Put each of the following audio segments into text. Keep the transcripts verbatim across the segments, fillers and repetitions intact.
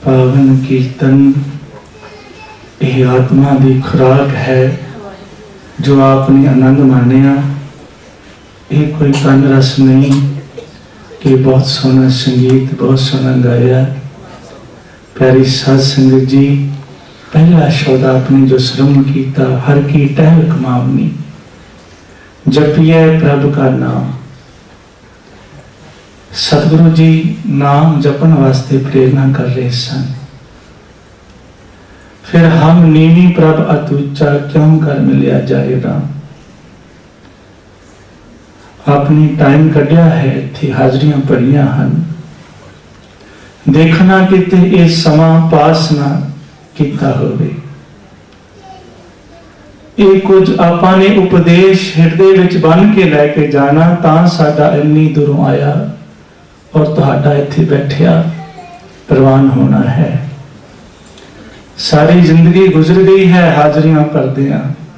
पावन कीर्तन यह आत्मा की खुराक है जो आपने आनंद मानिया। ये कोई कन रस नहीं कि बहुत सोहना संगीत बहुत सोहना गाया। प्यारी साध संगत जी, पहला शब्द आपने जो श्रवण किया, हर की टहल कमावनी, जपिए प्रभु का नाम। सतगुरु जी नाम जपन वास्ते प्रेरणा कर रहे सन। फिर हम नीवी प्रभ अतुच्चा क्यों कर मिलिया जाए राम। आपने टाइम कढ़िया है, इत्थे हाजरियां पढ़िया हन। देखना किते ये समा पास ना किता होवे। ये कुछ आपां ने उपदेश हिरदे विच बन के लैके जाना तां साडा इन्नी दूरों आया और तुहाडा इत्थे बैठिया प्रवान होना है। सारी जिंदगी गुजर गई है हाजरियां करदियां।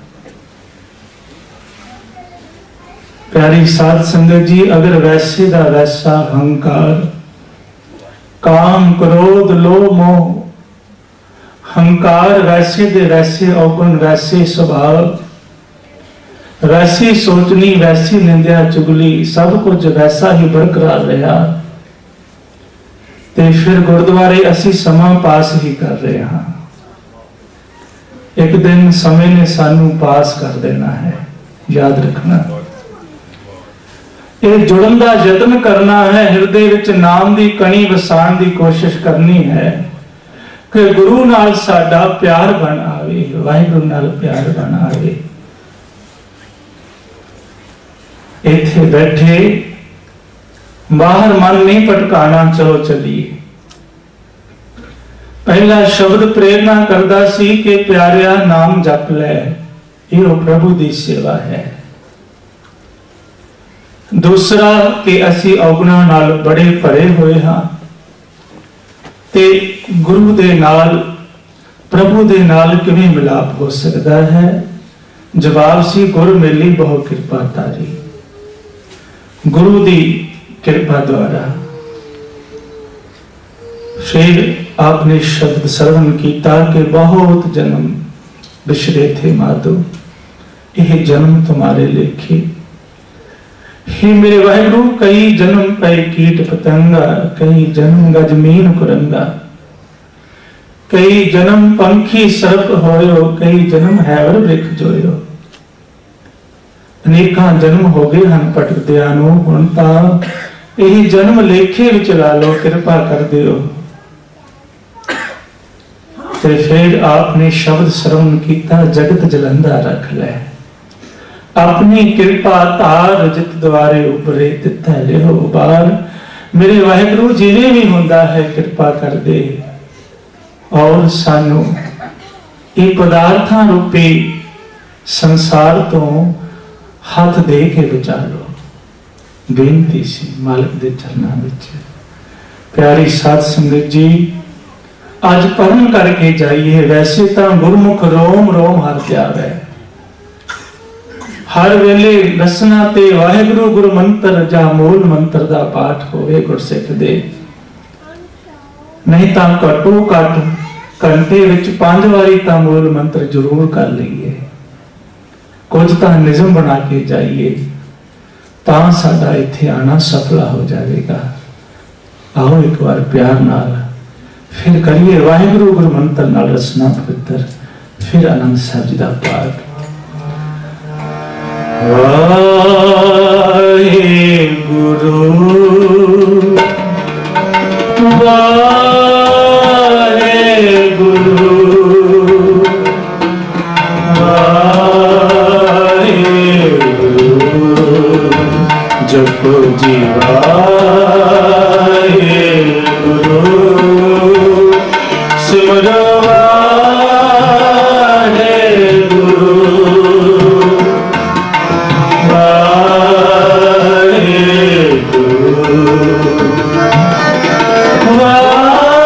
प्यारी साध संगत जी, अगर वैसे दा वैसा अहंकार, काम क्रोध लोभ मोह, हंकार वैसे दे वैसे अवगुण, वैसे स्वभाव, वैसी सोचनी, वैसी निंदिया चुगली, सब कुछ वैसा ही बरकरार रहा ते फिर गुरुद्वारे असी समा पास ही कर रहे हाँ। एक दिन समय ने सानू पास कर देना है, याद रखना। ये जुड़न का यत्न करना है, हृदय विच नाम की कणी वसाण की कोशिश करनी है कि गुरु नाल साडा प्यार बन आवे, वाहिगुरु नाल प्यार बन आवे। इत्थे बैठे बाहर मन नहीं भटकाना, चलो चलिए। पहला शब्द प्रेरणा करदा सी कि प्यारिया नाम जप लै, ये प्रभु की सेवा है। दूसरा कि असी अवगुणा नाल बड़े भरे हुए हाँ ते गुरु दे नाल प्रभु दे नाल किवें मिलाप हो सकता है। जवाब सी गुर मिली बहु कृपा तारी, गुरु दी कृपा द्वारा। फिर आपने शब्द श्रवण किया कि बहुत जन्म बिछड़े थे माधो, यह जन्म तुम्हारे लेखे। हे मेरे वाहिगुरु, कई जन्म पे कीट पतंगा, कई जन्म गजमीन कुरंगा, कई जन्म पंखी सर्प होयो, कई जन्म हैवर वृक्ष जोयो। अनेकां जन्म हो गए हैं भटकदियां नूं, हुण तां यही जन्म लेखे विच ला लो, कृपा कर दिओ। ते फिर आपने शब्द श्रवण किया, जगत जलंदा रख लै, अपनी कृपा तार जित द्वारे उभरे तिथा लिहो उबार। मेरे वाहिगुरु जिवें भी हुंदा है कृपा कर दे और सानू ये पदार्थां रूपी संसार तो हाथ दे के बचा लो। बेनती सी मालिक दे चरनां विच। प्यारी साध संगत जी, अज परम करके जाइए। वैसे तो गुरमुख रोम रोम हर जावे, हर वेले दसना ते वाहिगुरु गुरु मंत्र जा मूल मंत्र दा पाठ होवे गुरसिख दे। नहीं तो घटो घट घंटे विच पांच वारी तां मूल मंत्र जरूर कर लईए। कुछ तो निज़म बना के जाइए, तां साडा इत्थे आना सफल हो जाएगा। आओ एक बार प्यार नाल फिर करिए वाहिगुरु गुरु मंत्र नाल रसना पवित्र, फिर आनंद साहब जी दा पाठ। वाहिगुरु वाहिगुरु वाहिगुरु जपो जी वाहिगुरु सिमरो वाहिगुरु वाहिगुरु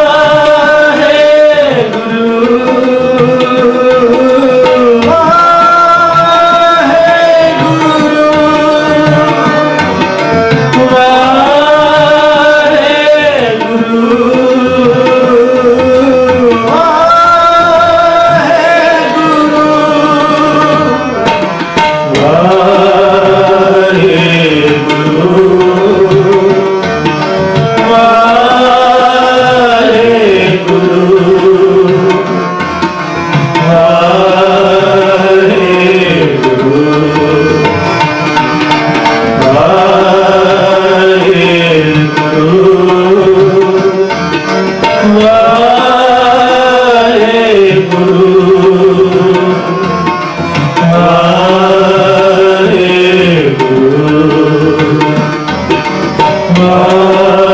बार